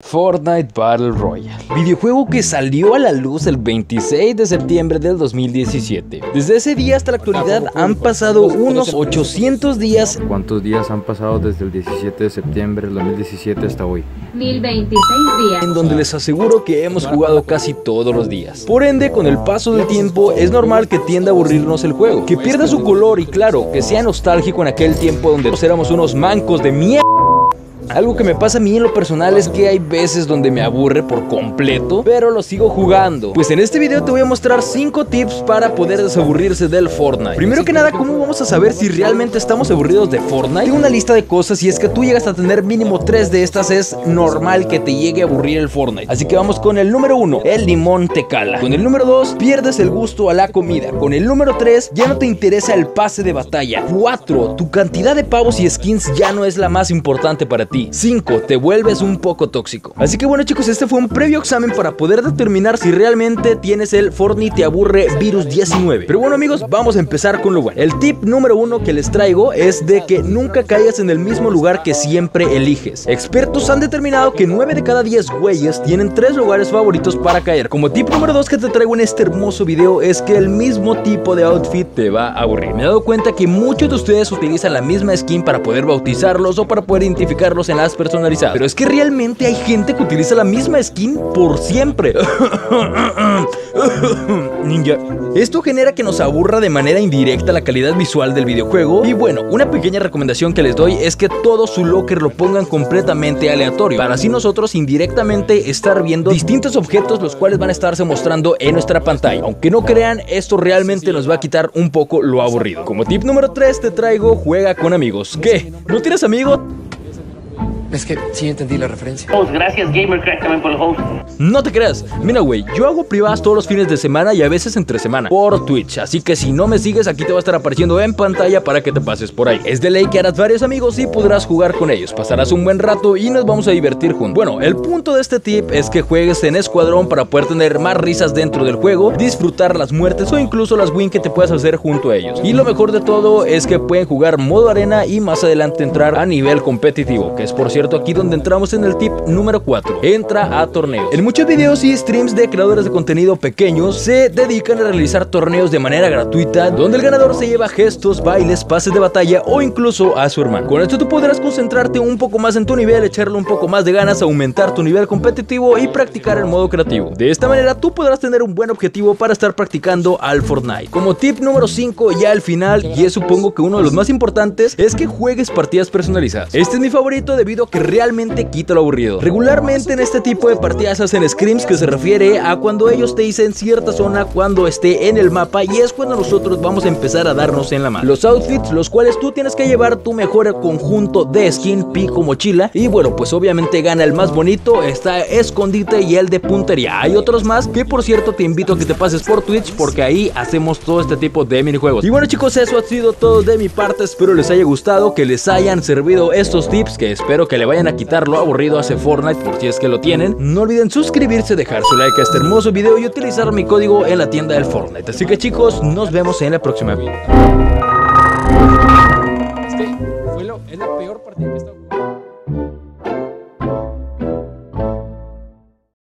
Fortnite Battle Royale, videojuego que salió a la luz el 26 de septiembre del 2017. Desde ese día hasta la actualidad han pasado unos 800 días. ¿Cuántos días han pasado desde el 17 de septiembre del 2017 hasta hoy? 1026 días. En donde les aseguro que hemos jugado casi todos los días. Por ende, con el paso del tiempo es normal que tienda a aburrirnos el juego, que pierda su color y claro, que sea nostálgico en aquel tiempo donde éramos unos mancos de mierda. Algo que me pasa a mí en lo personal es que hay veces donde me aburre por completo, pero lo sigo jugando. Pues en este video te voy a mostrar 5 tips para poder desaburrirse del Fortnite. Primero que nada, ¿cómo vamos a saber si realmente estamos aburridos de Fortnite? Tengo una lista de cosas y es que tú llegas a tener mínimo 3 de estas, es normal que te llegue a aburrir el Fortnite. Así que vamos con el número 1, el limón te cala. Con el número 2, pierdes el gusto a la comida. Con el número 3, ya no te interesa el pase de batalla. 4, tu cantidad de pavos y skins ya no es la más importante para ti. 5, te vuelves un poco tóxico. Así que bueno chicos, este fue un previo examen para poder determinar si realmente tienes el Fortnite te aburre virus 19. Pero bueno amigos, vamos a empezar con lo bueno. El tip número 1 que les traigo es de que nunca caigas en el mismo lugar que siempre eliges. Expertos han determinado que 9 de cada 10 güeyes tienen 3 lugares favoritos para caer. Como tip número 2 que te traigo en este hermoso video es que el mismo tipo de outfit te va a aburrir. Me he dado cuenta que muchos de ustedes utilizan la misma skin para poder bautizarlos o para poder identificarlos en las personalizadas, pero es que realmente hay gente que utiliza la misma skin por siempre. Ninja. Esto genera que nos aburra de manera indirecta la calidad visual del videojuego. Y bueno, una pequeña recomendación que les doy es que todo su locker lo pongan completamente aleatorio, para así nosotros indirectamente estar viendo distintos objetos los cuales van a estarse mostrando en nuestra pantalla. Aunque no crean, esto realmente nos va a quitar un poco lo aburrido. Como tip número 3 te traigo, juega con amigos. ¿Qué? ¿No tienes amigos? Es que sí entendí la referencia. Gracias GamerCrack también por el host. No te creas, mira güey, yo hago privadas todos los fines de semana y a veces entre semana por Twitch, así que si no me sigues aquí te va a estar apareciendo en pantalla para que te pases por ahí. Es de ley que harás varios amigos y podrás jugar con ellos, pasarás un buen rato y nos vamos a divertir juntos. Bueno, el punto de este tip es que juegues en escuadrón para poder tener más risas dentro del juego, disfrutar las muertes o incluso las wins que te puedas hacer junto a ellos. Y lo mejor de todo es que pueden jugar modo arena y más adelante entrar a nivel competitivo, que es por cierto aquí donde entramos en el tip número 4, entra a torneos. En muchos videos y streams de creadores de contenido pequeños se dedican a realizar torneos de manera gratuita, donde el ganador se lleva gestos, bailes, pases de batalla o incluso a su hermano. Con esto tú podrás concentrarte un poco más en tu nivel, echarle un poco más de ganas, aumentar tu nivel competitivo y practicar el modo creativo. De esta manera tú podrás tener un buen objetivo para estar practicando al Fortnite. Como tip número 5, ya al final, y es supongo que uno de los más importantes, es que juegues partidas personalizadas. Este es mi favorito debido a que realmente quita lo aburrido. Regularmente en este tipo de partidas hacen scrims, que se refiere a cuando ellos te dicen cierta zona cuando esté en el mapa, y es cuando nosotros vamos a empezar a darnos en la mano. Los outfits, los cuales tú tienes que llevar tu mejor conjunto de skin, pico, mochila, y bueno, pues obviamente gana el más bonito, está escondite y el de puntería. Hay otros más que por cierto te invito a que te pases por Twitch porque ahí hacemos todo este tipo de minijuegos. Y bueno chicos, eso ha sido todo de mi parte, espero les haya gustado, que les hayan servido estos tips, que espero que le vayan a quitar lo aburrido hace Fortnite por si es que lo tienen. No olviden suscribirse, dejar su like a este hermoso video y utilizar mi código en la tienda del Fortnite. Así que chicos, nos vemos en la próxima video.